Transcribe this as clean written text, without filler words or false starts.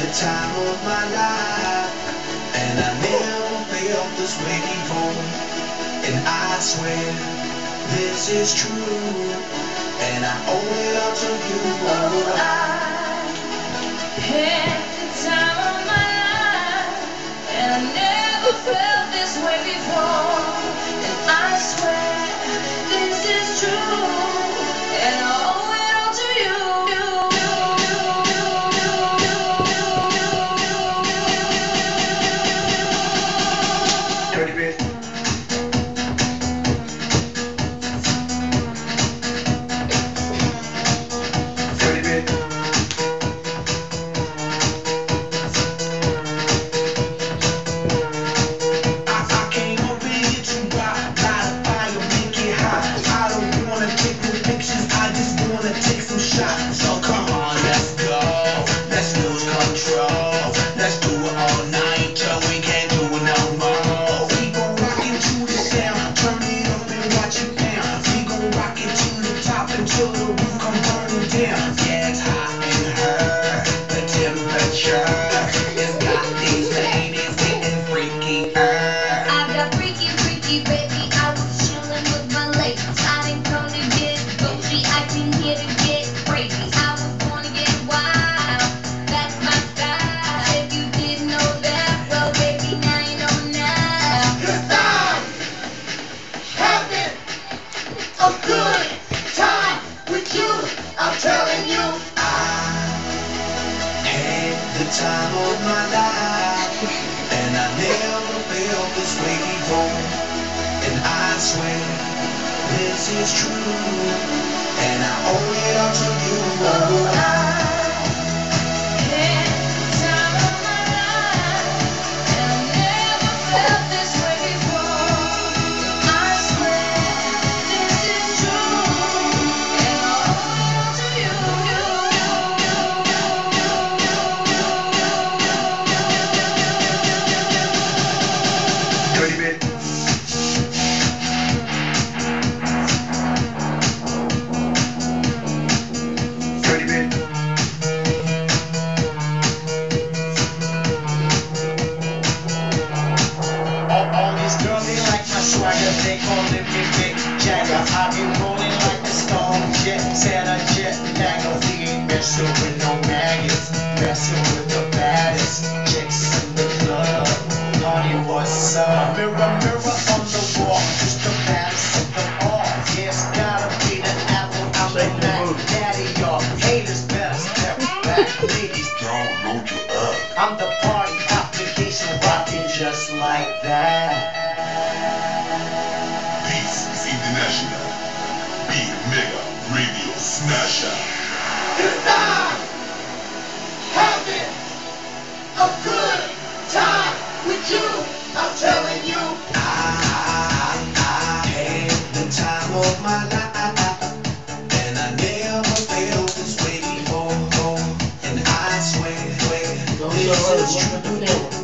the time of my life, and I never felt this way before. And I swear this is true, and I owe it all to you. Oh, I had the time of my life, and I never felt this way before. And I swear this is true, and I owe it all to you. Dirty bit. Dirty bit. I came up in here to rock, light a fire, make it hot. I don't wanna take no pictures, I just wanna take some shots. So come on, let's go, let's lose control. Let's do it all night till we can't do it no more. We gon' rock into the sound, turn it up and watch it down. We gon' rock it to the top until the roof come burning down. Yeah, it's hot in her, the temperature has got these ladies getting freakier. I got freaky, freaky, baby. I was chillin' with my ladies. I didn't come to get bougie, I came here to get crazy. I was born to get wild, that's my style. If you didn't know that, well, baby, now you know now. 'Cause I'm having a good time with you. I'm telling you. Had the time of my life, and I never felt this way before. And I swear this is true, and I owe it all to you. Oh, I had the time of my life, and I never felt this way before. I swear this is true, and I owe it all to you. Dirty bit. Dirty bit. All these girls, they like my swagger. They callin' me Big Jagger. I be rolling like a stone jet. Said a jet lagger. We ain't messin' with no maggots. Messin' with the baddest chicks in the club. Honey, what's up? Mirror, mirror on the wall. Who's the baddest of them all? Yeah, it's gotta be the apple out the back. Daddy, y'all haters better step back. Ladies, don't load you up. I'm the party application rocking just like that. This is International Big Mega Radio Smasher. 'Cause I'm having a good time with you. I'm telling you. I had the time of my life, and I never felt this way before. And I swear this is true.